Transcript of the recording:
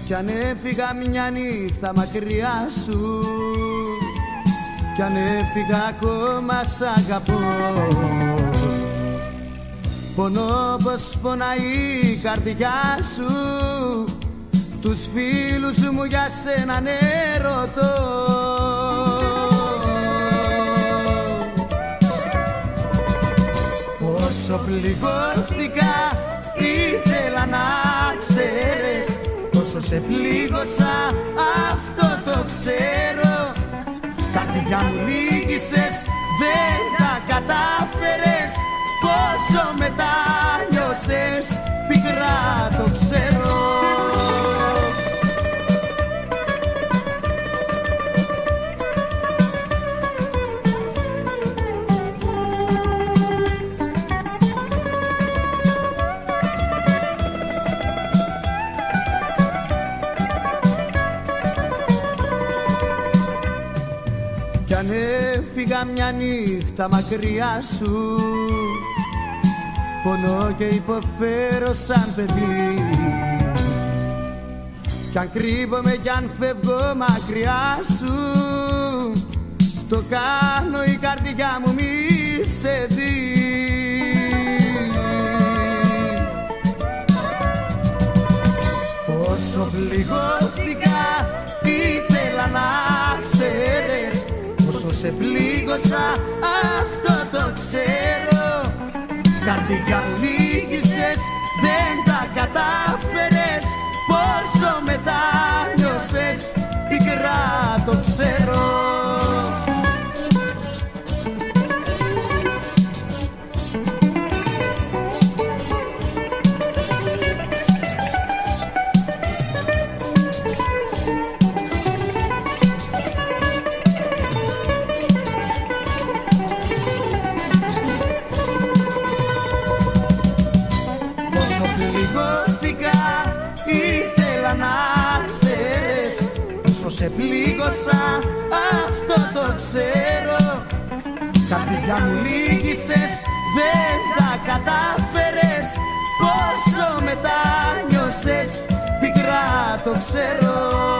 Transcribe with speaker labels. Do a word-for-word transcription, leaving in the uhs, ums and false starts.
Speaker 1: Κι αν έφυγα μια νύχτα μακριά σου, κι αν έφυγα ακόμα σ' αγαπώ, πονώ πως πονάει η καρδιά σου, τους φίλους μου για σένα ναι ρωτώ. Πόσο πληγώθηκα ήθελα να ξέρεις, πόσο σε πλήγωσα αυτό το ξέρω. Καρδιά μου λύγησες, δεν τα κατάφερες, πόσο μετάνιωσες πικρά το ξέρω. Κι αν έφυγα μια νύχτα μακριά σου, πονώ και υποφέρω σαν παιδί. Κι αν κρύβομαι κι αν φεύγω μακριά σου, το κάνω η καρδιά μου μη σε δει. Πόσο πληγώθηκα ήθελα να ξέρεις, πόσο σε πλήγωσα αυτό το ξέρω. Καρδιά μου λύγησες, δεν τα κατάφερες, πόσο μετάνιωσες πικρά το ξέρω. Ήθελα να ξέρεις, πόσο σε πλήγωσα αυτό το ξέρω. Καρδιά μου λύγησες, δεν τα κατάφερες, πόσο μετάνιωσες πικρά το ξέρω.